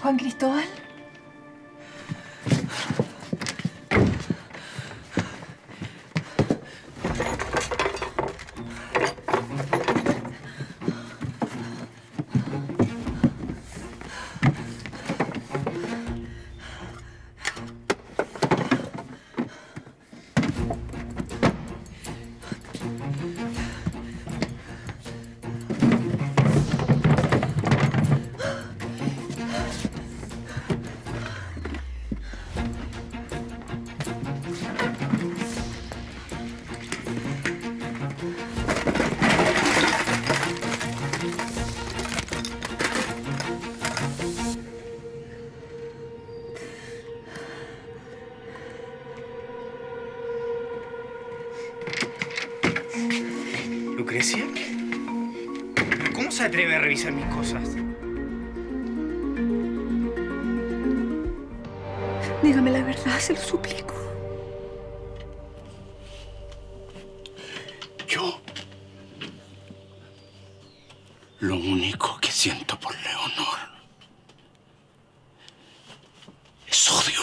Juan Cristóbal. ¿Lucrecia? ¿Cómo se atreve a revisar mis cosas? Dígame la verdad, se lo suplico. Yo... lo único que siento por Leonor es odio.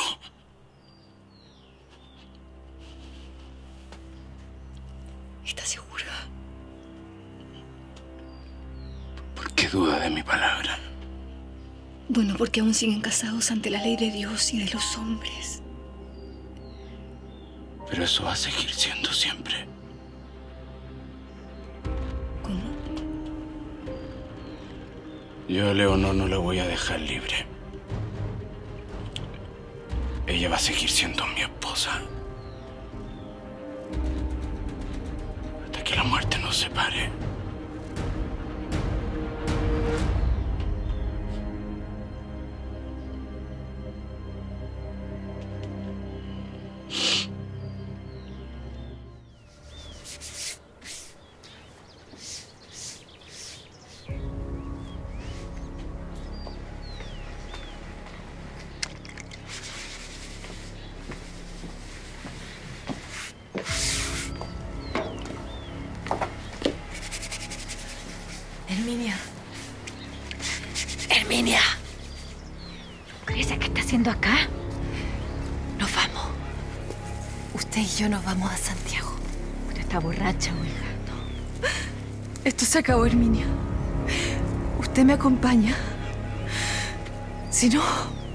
¿Estás segura? ¿Por qué duda de mi palabra? Bueno, porque aún siguen casados ante la ley de Dios y de los hombres. Pero eso va a seguir siendo siempre. ¿Cómo? Yo a Leonor no la voy a dejar libre. Ella va a seguir siendo mi esposa. Hasta que la muerte nos separe. Herminia. Herminia. ¿Lucrecia qué está haciendo acá? Nos vamos. Usted y yo nos vamos a Santiago. Usted está borracha, oiga. No. Esto se acabó, Herminia. Usted me acompaña. Si no,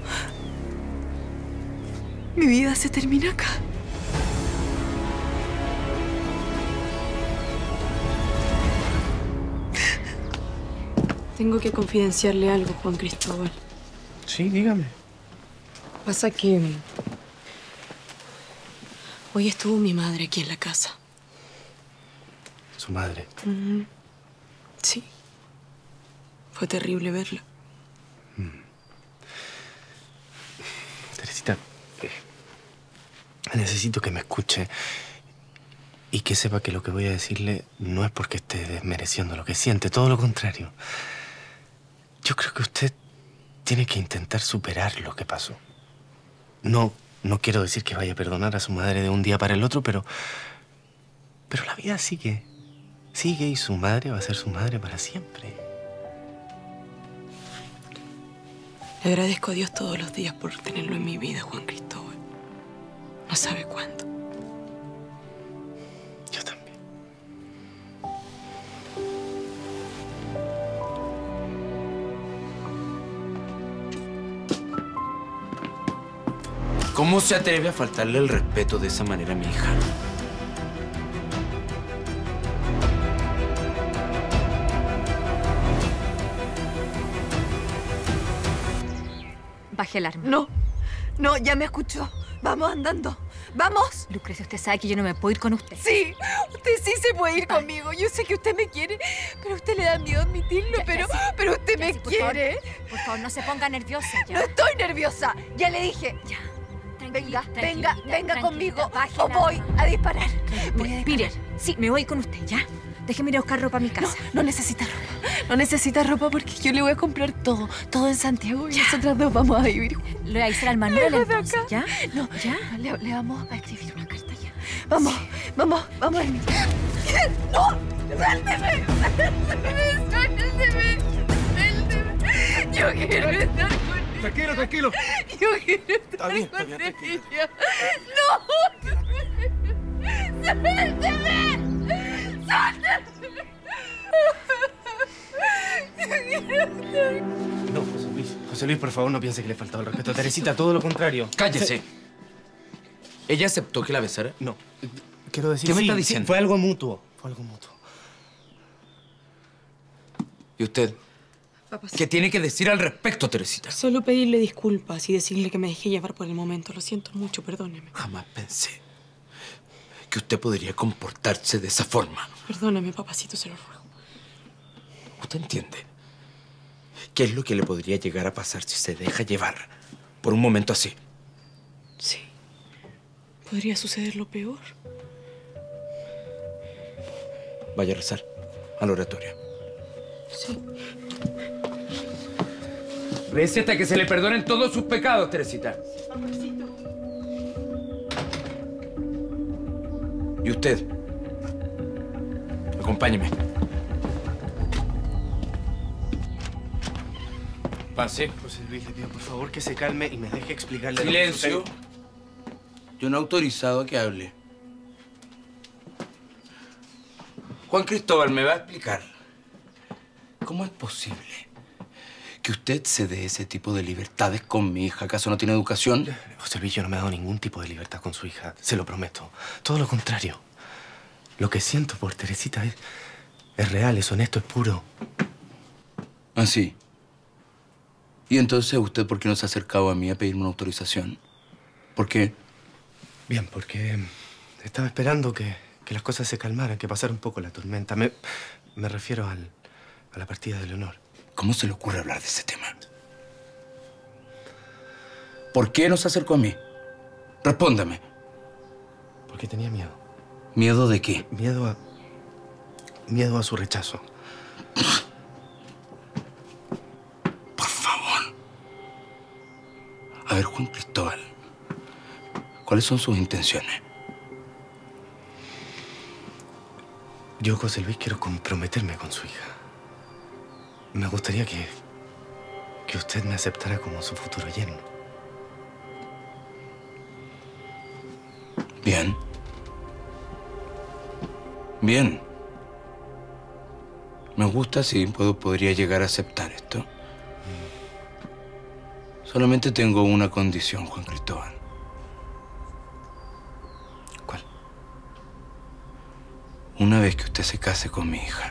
mi vida se termina acá. Tengo que confidenciarle algo, Juan Cristóbal. Sí, dígame. Pasa que hoy estuvo mi madre aquí en la casa. ¿Su madre? Sí. Fue terrible verla. Teresita, necesito que me escuche y que sepa que lo que voy a decirle no es porque esté desmereciendo lo que siente, todo lo contrario. Yo creo que usted tiene que intentar superar lo que pasó. No quiero decir que vaya a perdonar a su madre de un día para el otro, pero la vida sigue. Sigue y su madre va a ser su madre para siempre. Le agradezco a Dios todos los días por tenerlo en mi vida, Juan Cristóbal. No sabe cuándo. Yo también. ¿Cómo se atreve a faltarle el respeto de esa manera a mi hija? Baje el arma. No, ya me escuchó. Vamos andando. ¡Vamos! Lucrecia, usted sabe que yo no me puedo ir con usted. Sí, usted sí se puede ir conmigo. Yo sé que usted me quiere, pero a usted le da miedo admitirlo. Pero usted me quiere. Por favor, no se ponga nerviosa ya. No estoy nerviosa. Ya le dije. Ya. Tranquila, Venga conmigo baje o la voy arma. a disparar. Voy a disparar. Mire, sí, me voy con usted, ¿ya? Déjeme ir a buscar ropa a mi casa. No necesita ropa. No necesita ropa porque yo le voy a comprar todo. Todo en Santiago y nosotras dos vamos a vivir juntas. Le voy a avisar al Manuel Lejos de entonces, acá. ¿ya? No, ¿Ya? Le vamos a escribir una carta ya. Vamos, Herminia. ¡No! ¡Suélteme! ¡Suélteme! ¡Suélteme! ¡Yo quiero estar con Tranquilo, tranquilo. Yo quiero estar Está bien, con tranquilo. ella. ¡No! ¡Suélteme! No, José Luis. José Luis, por favor, no piense que le faltaba el respeto a Teresita. Todo lo contrario. ¡Cállese! ¿Ella aceptó que la besara? No. Quiero decir... ¿Qué me sí, está sí, diciendo? fue algo mutuo. Fue algo mutuo. ¿Y usted? Papacito. ¿Qué tiene que decir al respecto, Teresita? Solo pedirle disculpas y decirle que me dejé llevar por el momento. Lo siento mucho, perdóneme. Jamás pensé que usted podría comportarse de esa forma. Perdóneme, papacito, se lo ruego. ¿Usted entiende? ¿Qué es lo que le podría llegar a pasar si se deja llevar por un momento así? Sí. Podría suceder lo peor. Vaya a rezar al oratorio. Sí. Rece hasta que se le perdonen todos sus pecados, Teresita. Papacito. ¿Y usted? Acompáñeme. Pase. José Luis, le pido por favor que se calme y me deje explicarle... Silencio. Yo no he autorizado a que hable. Juan Cristóbal, ¿me va a explicar cómo es posible que usted se dé ese tipo de libertades con mi hija? ¿Acaso no tiene educación? José Luis, yo no me he dado ningún tipo de libertad con su hija. Se lo prometo. Todo lo contrario. Lo que siento por Teresita es real, es honesto, es puro. ¿Ah, sí? ¿Y entonces usted por qué no se ha acercado a mí a pedirme una autorización? ¿Por qué? Bien, porque estaba esperando que las cosas se calmaran, que pasara un poco la tormenta. Me refiero a la partida de Leonor. ¿Cómo se le ocurre hablar de ese tema? ¿Por qué no se acercó a mí? Respóndame. Porque tenía miedo. ¿Miedo de qué? Miedo a su rechazo. Por favor. A ver, Juan Cristóbal, ¿cuáles son sus intenciones? Yo, José Luis, quiero comprometerme con su hija. Me gustaría que usted me aceptara como su futuro yerno. Bien. Bien. Me gusta si podría llegar a aceptar esto. Solamente tengo una condición, Juan Cristóbal. ¿Cuál? Una vez que usted se case con mi hija,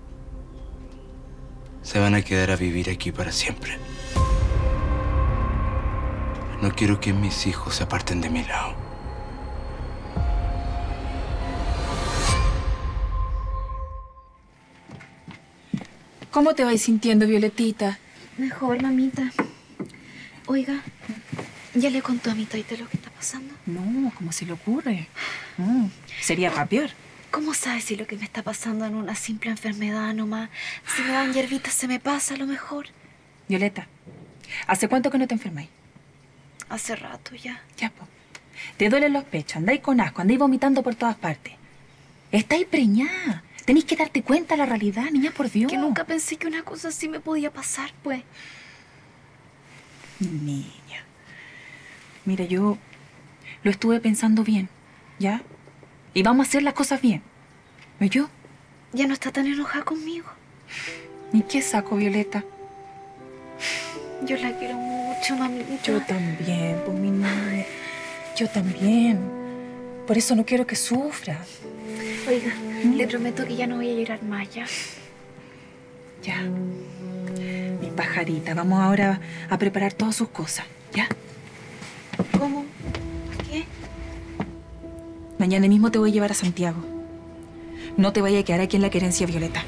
se van a quedar a vivir aquí para siempre. No quiero que mis hijos se aparten de mi lado. ¿Cómo te vais sintiendo, Violetita? Mejor, mamita. Oiga, ¿ya le contó a mi taita lo que está pasando? No, ¿cómo se le ocurre? Sería para peor. ¿Cómo sabe si lo que me está pasando en una simple enfermedad nomás? Si me dan hierbitas se me pasa a lo mejor. Violeta, ¿hace cuánto que no te enfermáis? Hace rato ya. Ya, po. Te duelen los pechos, andáis con asco, andáis vomitando por todas partes. Estáis preñada. Tenéis que darte cuenta de la realidad, niña, por Dios. Que nunca pensé que una cosa así me podía pasar, pues. Niña. Mira, yo lo estuve pensando bien, ¿ya? Y vamos a hacer las cosas bien. ¿Oyó? Ya no está tan enojada conmigo. ¿Y qué saco, Violeta? Yo la quiero mucho, mamita. Yo también, pues mi niña. Yo también. Por eso no quiero que sufra. Oiga, le prometo que ya no voy a llorar más, ¿ya? Ya. Mi pajarita, vamos ahora a preparar todas sus cosas, ¿ya? ¿Cómo? ¿Qué? Mañana mismo te voy a llevar a Santiago. No te vayas a quedar aquí en la querencia, Violeta.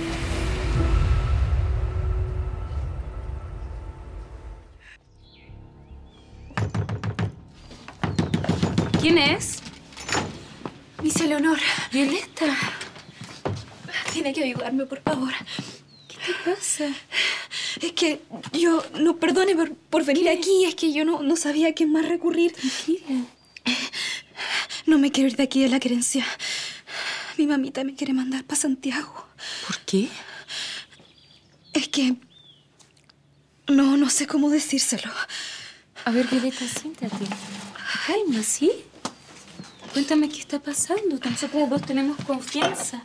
¿Quién es? Miss Eleonor, Violeta. tiene que ayudarme, por favor. ¿Qué te pasa? Es que yo, no, perdone por venir aquí, es que yo no sabía a quién más recurrir. Tranquila. No me quiero ir de aquí de la querencia. Mi mamita me quiere mandar para Santiago. ¿Por qué? Es que No, no sé cómo decírselo. A ver, Violeta, siéntate. Calma, ¿sí? Cuéntame qué está pasando. Nosotras dos tenemos confianza.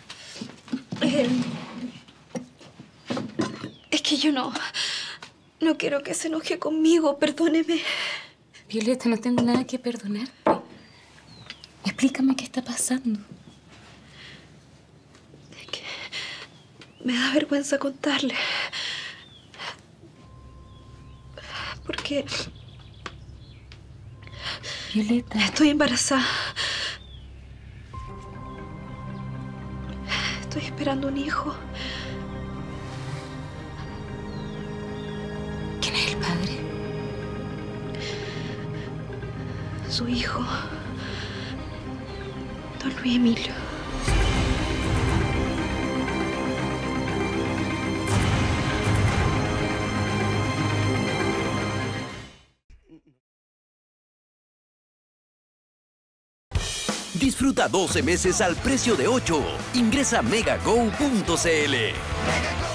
Es que yo no quiero que se enoje conmigo, perdóneme. Violeta, no tengo nada que perdonarte. Explícame qué está pasando. Es que me da vergüenza contarle. Porque Violeta. estoy embarazada. Estoy esperando un hijo. ¿Quién es el padre? Su hijo, don Luis Emilio. Disfruta 12 meses al precio de 8. Ingresa a megago.cl.